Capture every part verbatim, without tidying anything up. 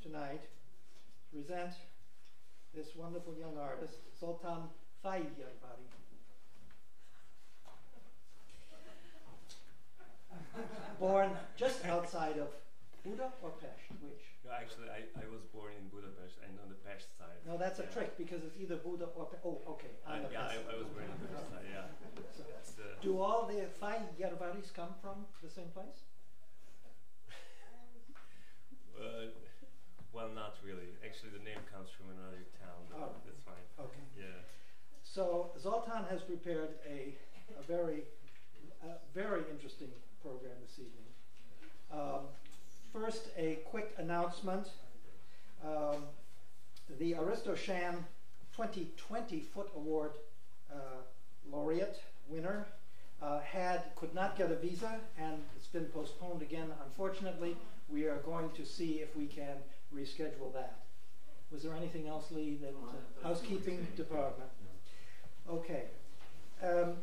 tonight to present this wonderful young artist, Zoltán Fejérbari. Born just outside of Buda or Pest, which? No, actually, I, I was born in Budapest and on the Pest side. No, that's a yeah. trick because it's either Buda or Pest. Oh, okay. I, yeah, I, I was born on the Pest side, yeah. So That's the do all the Fejérbaris come from the same place? uh, well, not really. Actually, the name comes from another town, but Oh. that's fine. Okay. Yeah. So Zoltán has prepared a, a very, a very interesting program this evening. Um, first, a quick announcement. Um, the Aristo Shan twenty twenty Foot Award uh, laureate winner uh, had could not get a visa, and it's been postponed again. Unfortunately, we are going to see if we can reschedule that. Was there anything else, Lee? That uh, housekeeping department. Okay. Um,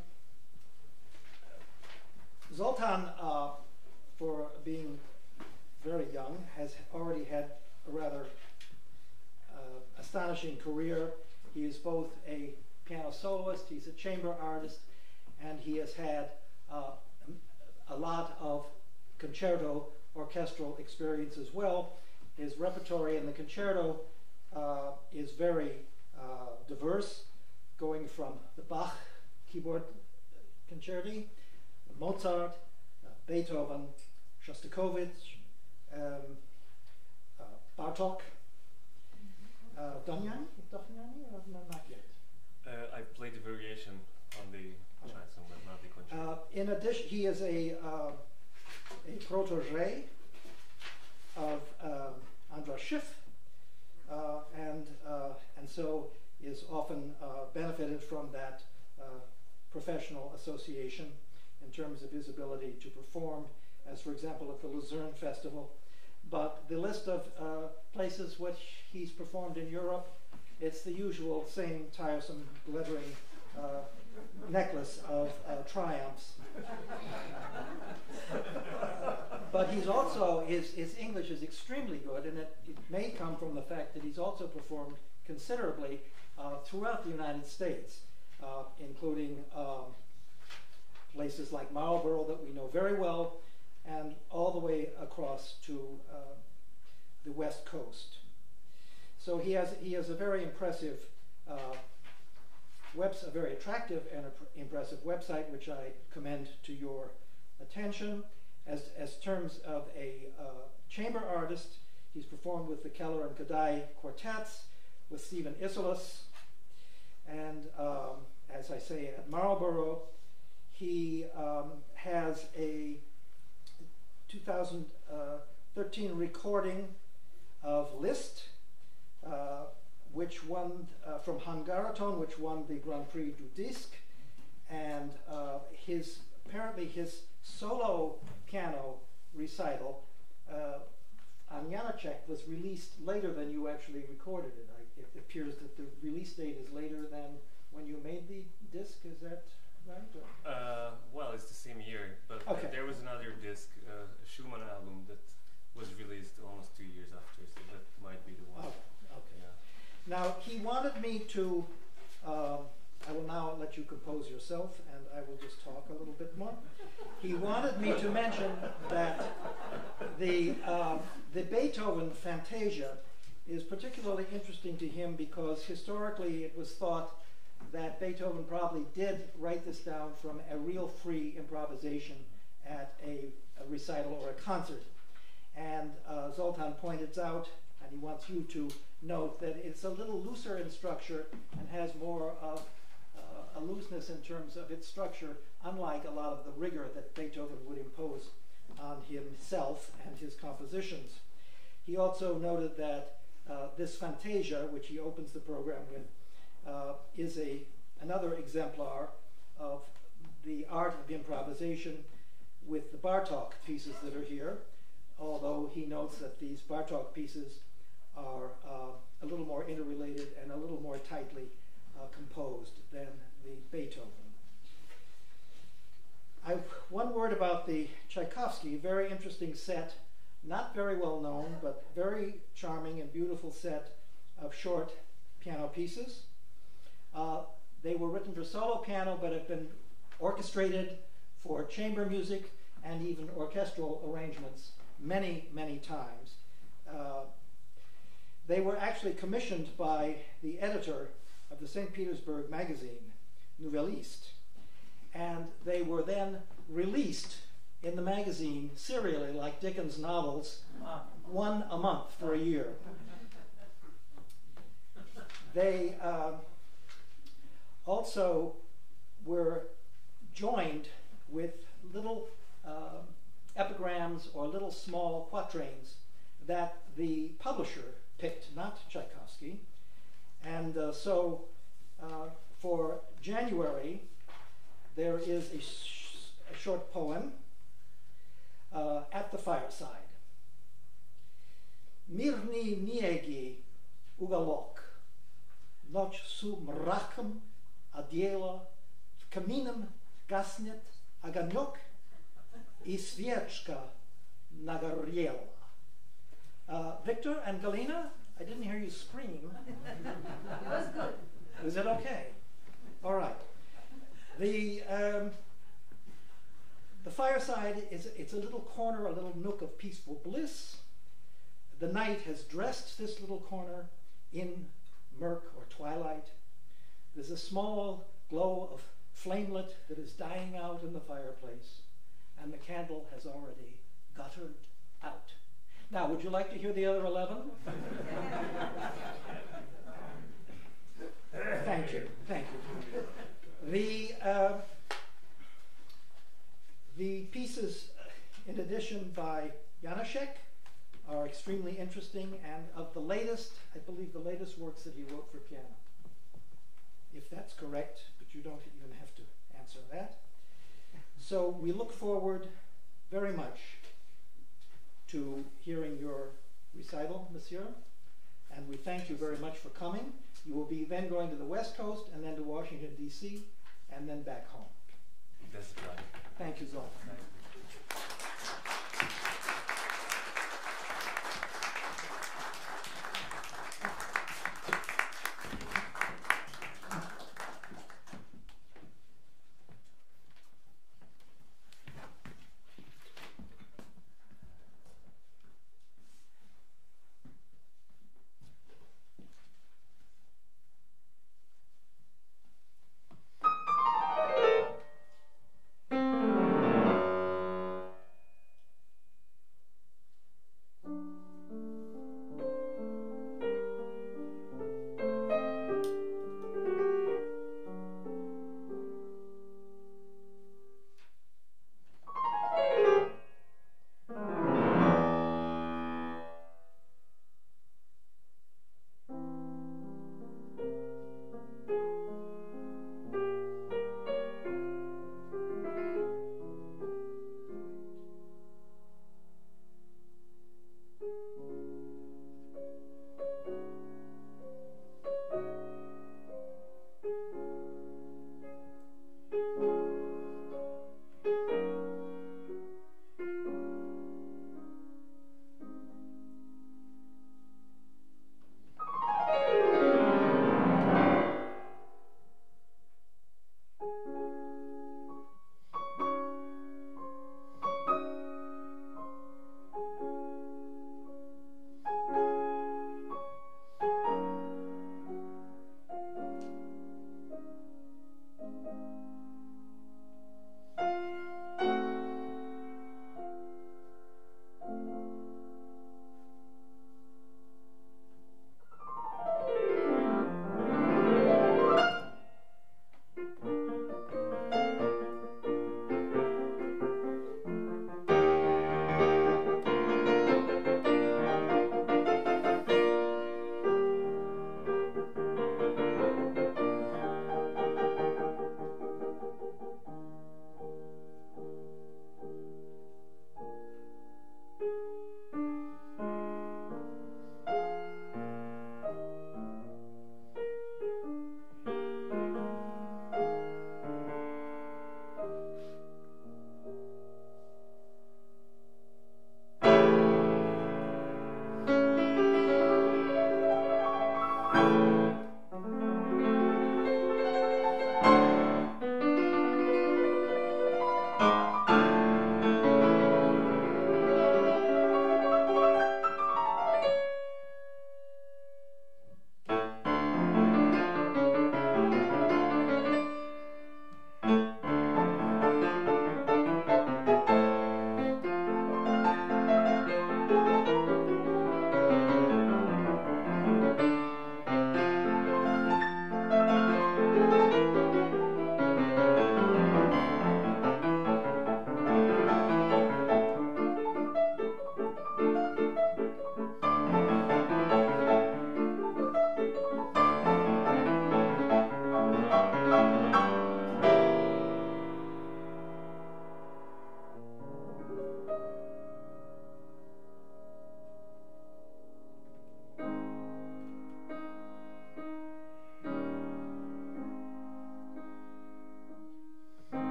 Zoltán, uh, for being very young, has already had a rather uh, astonishing career. He is both a piano soloist, he's a chamber artist, and he has had uh, a lot of concerto orchestral experience as well. His repertoire in the concerto uh, is very uh, diverse, going from the Bach keyboard concerti, Mozart, uh, Beethoven, Shostakovich, um, uh, Bartók, uh, Dohnányi, Dohnányi, or no, not yet. Uh, I played the variation on the chanson, but not the concerto. Uh, in addition, he is a, uh, a protege of uh, Andras Schiff, uh, and, uh, and so is often uh, benefited from that uh, professional association in terms of his ability to perform, as for example at the Lucerne Festival. But the list of uh, places which he's performed in Europe, it's the usual same tiresome, glittering uh, necklace of uh, triumphs. But he's also, his, his English is extremely good, and it, it may come from the fact that he's also performed considerably uh, throughout the United States, uh, including um, places like Marlborough that we know very well, and all the way across to uh, the West Coast. So he has, he has a very impressive, uh, web, a very attractive and impressive website, which I commend to your attention. As, as terms of a uh, chamber artist, he's performed with the Keller and Kodály quartets, with Stephen Isserlis, and um, as I say, at Marlborough, he um, has a two thousand thirteen recording of Liszt, uh, which won uh, from Hungaraton, which won the Grand Prix du Disque, and uh, his apparently his solo piano recital uh, on Janacek was released later than you actually recorded it. I, it appears that the release date is later than when you made the disc. Is that right? Uh, well, it's the same year, but Okay. uh, there was another disc, uh, a Schumann album, that was released almost two years after, so that might be the one. Oh, okay. Yeah. Now, he wanted me to, um, I will now let you compose yourself, and I will just talk a little bit more. He wanted me to mention that the, uh, the Beethoven Fantasia is particularly interesting to him because historically it was thought that Beethoven probably did write this down from a real free improvisation at a, a recital or a concert. And uh, Zoltán pointed out, and he wants you to note, that it's a little looser in structure and has more of uh, a looseness in terms of its structure, unlike a lot of the rigor that Beethoven would impose on himself and his compositions. He also noted that uh, this Fantasia, which he opens the program with, uh, is a, another exemplar of the art of improvisation with the Bartók pieces that are here, although he notes that these Bartók pieces are uh, a little more interrelated and a little more tightly uh, composed than the Beethoven. I, one word about the Tchaikovsky, very interesting set not very well known, but very charming and beautiful set of short piano pieces. Uh, they were written for solo piano, but have been orchestrated for chamber music and even orchestral arrangements many, many times. Uh, they were actually commissioned by the editor of the Saint Petersburg magazine, Nouvelliste, and they were then released in the magazine serially, like Dickens' novels, one a month for a year. They uh, also were joined with little uh, epigrams or little small quatrains that the publisher picked, not Tchaikovsky. And uh, so uh, for January, there is a, sh a short poem, uh, At the Fireside. Mirni niegi ugalok, noć su mrakem odjela, w kaminem gasnet огонек и свечка нагорела. Uh, Victor and Galina, I didn't hear you scream. It was good. Is it okay? All right. The um, the fireside is it's a little corner, a little nook of peaceful bliss. The night has dressed this little corner in murk or twilight. There's a small glow of flamelet that is dying out in the fireplace, and the candle has already guttered out. Now, would you like to hear the other eleven? Thank you, thank you. The, uh, the pieces, in addition by Janacek, are extremely interesting, and of the latest, I believe the latest works that he wrote for piano. If that's correct, but you don't even have to answer that. So we look forward very much to hearing your recital, monsieur, and we thank you very much for coming. You will be then going to the West Coast and then to Washington, D C, and then back home. That's right. Thank you, Zoltan. Thank you.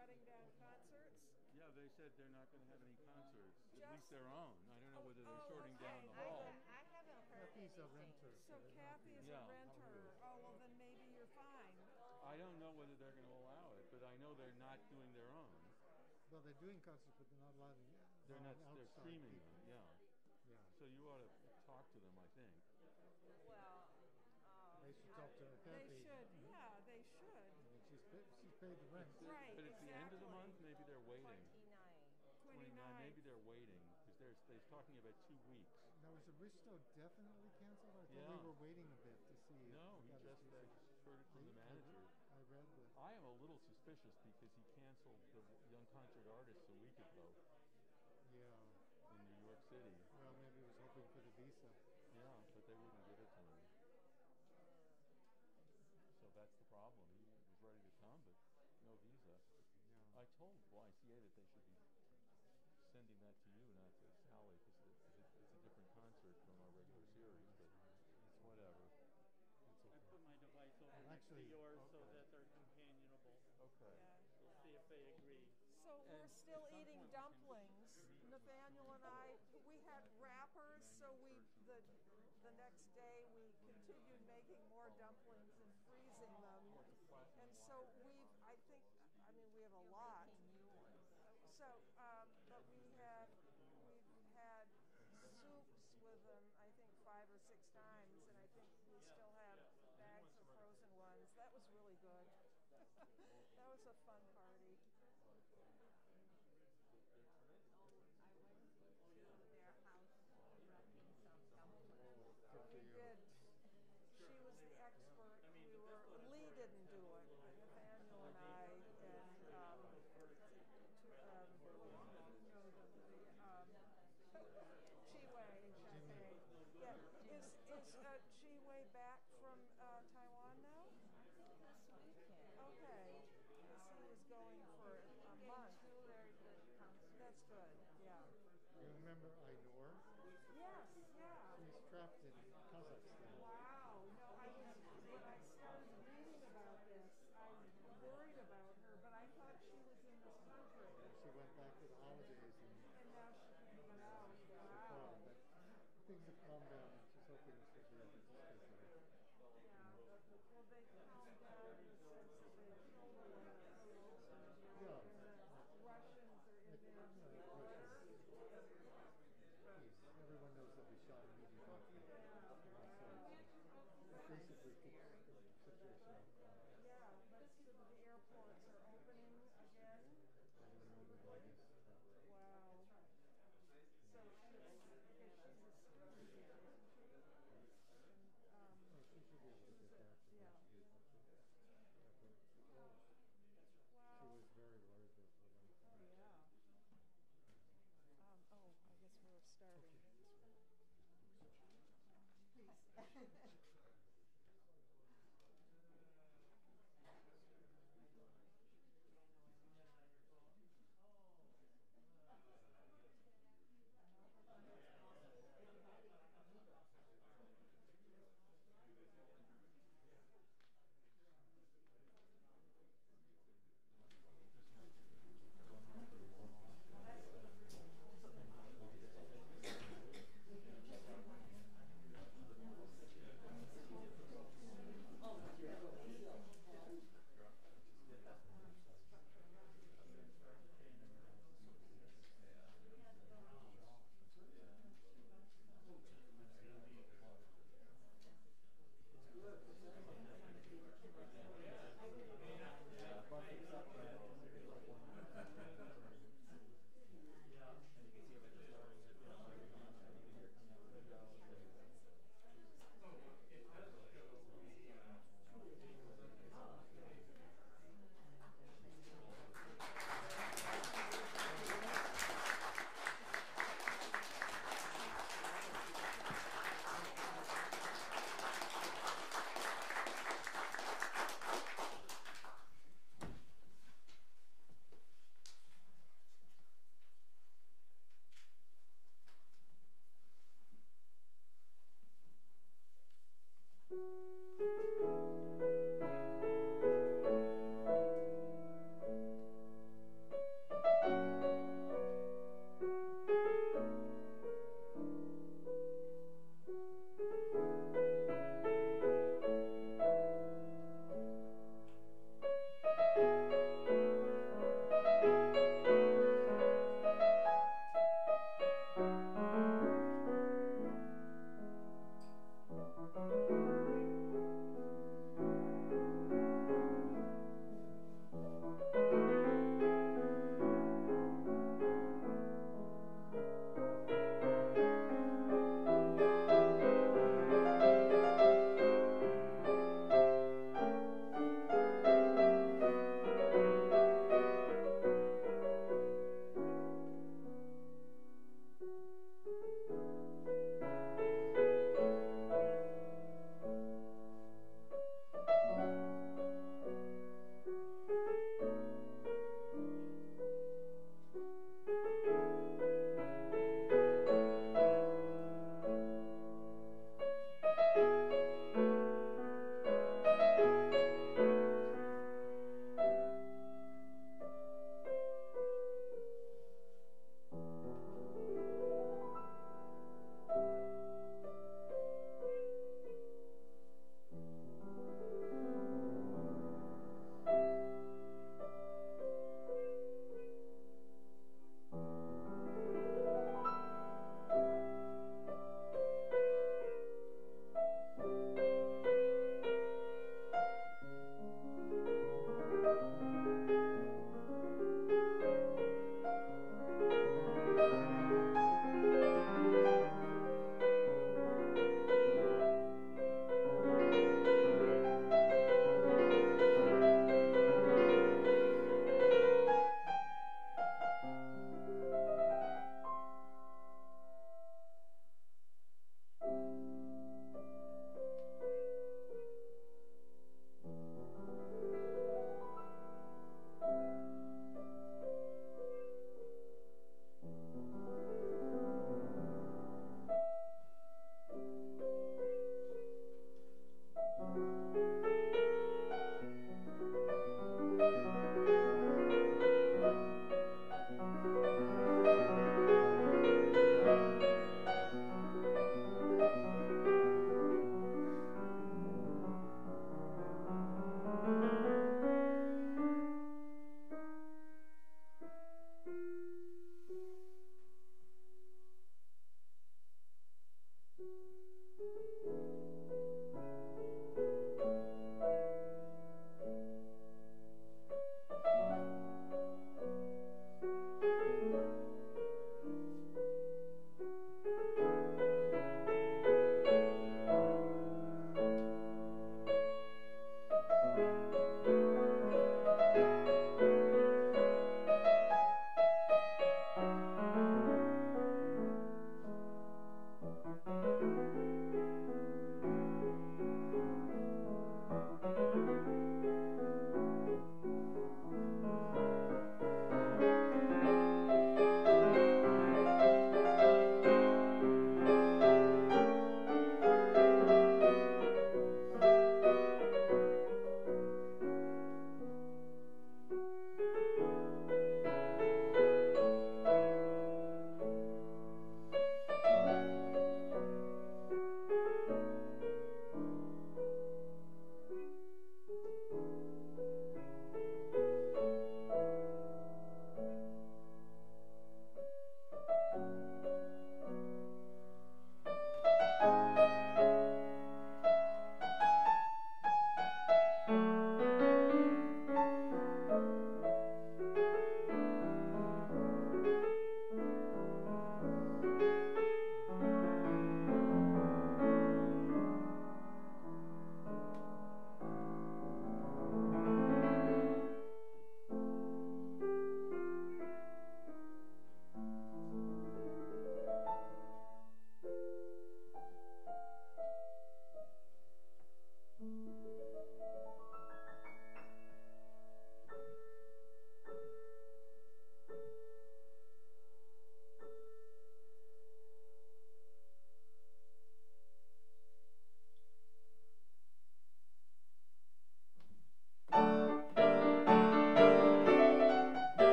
shutting down concerts? Yeah, they said they're not going to have any concerts, at Just- least their own. I don't know Oh, whether they're oh, shorting down the okay. I, hall. ha- I haven't heard Kathy's a anything. renter. So they're not Kathy is Yeah. a renter. Oh, well, then maybe you're fine. I don't know whether they're going to allow it, but I know they're not doing their own. Well, they're doing concerts, but they're not allowing. They're not. They're outside streaming people. them. Yeah. Yeah. So you ought to talk to them, I think. Well, um, They should talk to her. They Kathy. should, yeah, they should. I mean, she's paid, she's paid the rent. Right, But it's the end of the exactly. month. Maybe they're waiting. twenty-nine. twenty-nine. Maybe they're waiting because they're they're talking about two weeks. Now, was the Risto definitely canceled? I thought Yeah. we were waiting a bit to see. if No, we he got a just decision. I heard it I- from the I manager. read- I read the. I am a little suspicious because he canceled the Young Concert Artists a week ago Yeah. in New York City. Well, maybe he was hoping for the visa. Yeah, but they wouldn't give it to him. So that's the problem. He was ready to come, but no visa. Yeah. I told Y C A that they should be sending that to you, not to Sally, because it's, a- it's a different concert from our regular series, but it's whatever. It's I okay. put my device over next to Actually, yours so okay. that they're companionable. Okay. Yeah. We'll see if they agree. So we're And still at some eating point- dumplings. Nathaniel and I, we had wrappers, so we the the next day we continued making more dumplings and freezing them. And so we've, I think, I mean, we have a lot. Making new ones. So, um, but we have, we've had soups with them, I think, five or six times, and I think we still have bags of frozen ones. That was really good. That was a fun party. I went to their house wrapping some dumplings. We did. She was the expert. We were, Lee didn't do it, but Nathaniel and I, and, um, to, um, you know, the, the, um, Chi-Wei Cafe. Yeah, is, is, uh, Chi-Wei back from, uh, Taiwan now? I think this weekend. Okay, because he was going for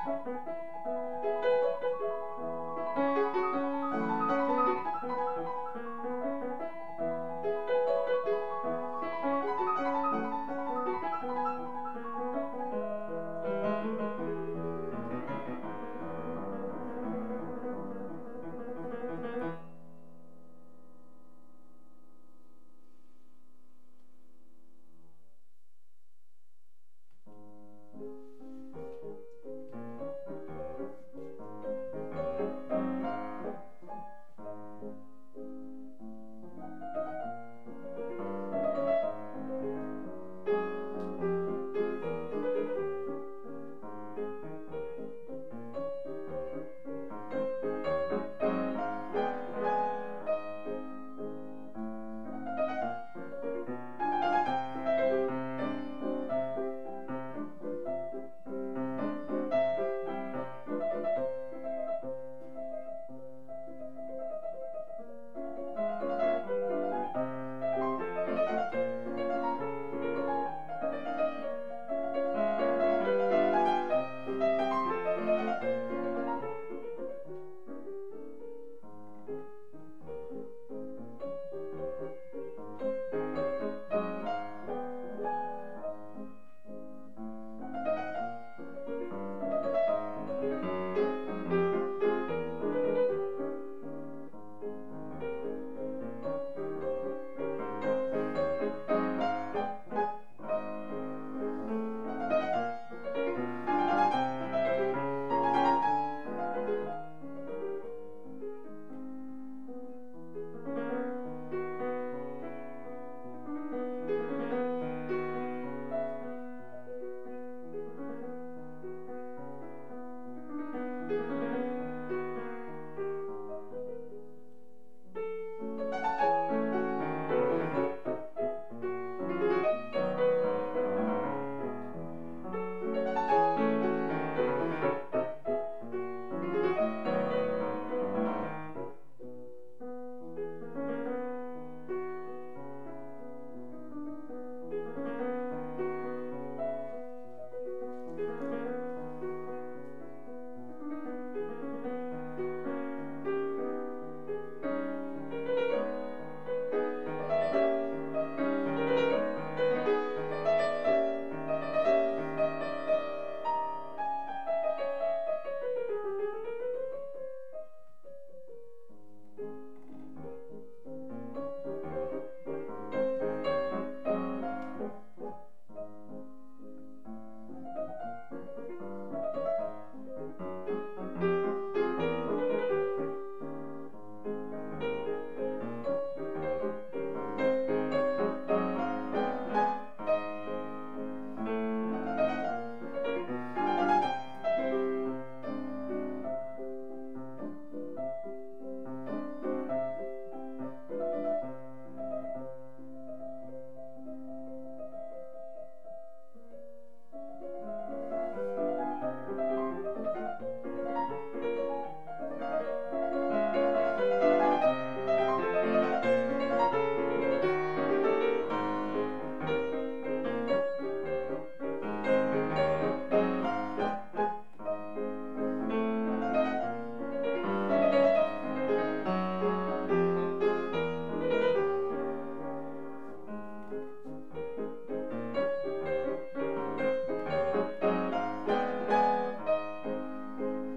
Thank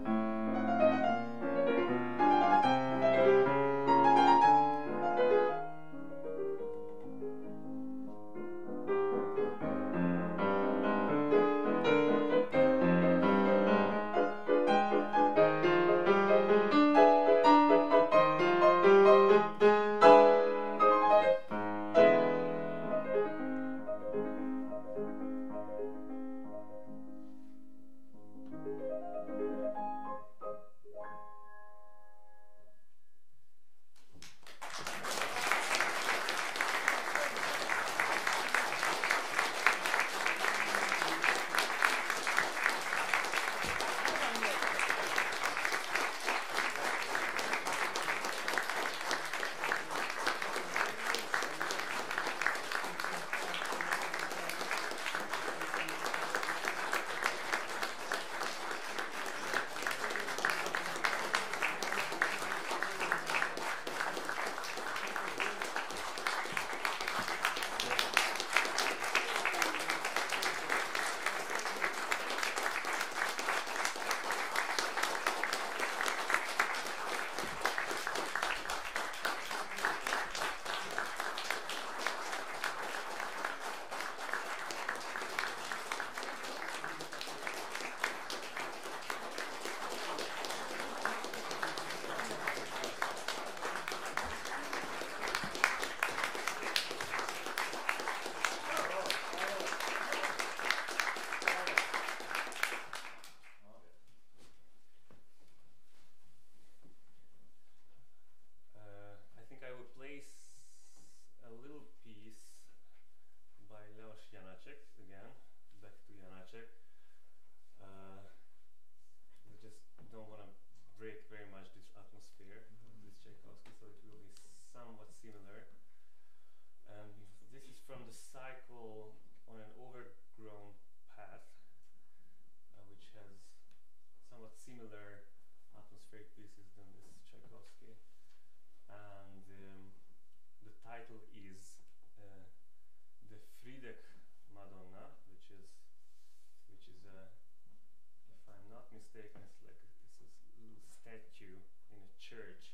Videk Madonna, which is which is a, if I'm not mistaken, it's like a, it's a s- little statue in a church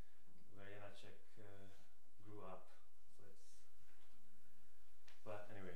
where Janacek uh, grew up. So it's, but anyway,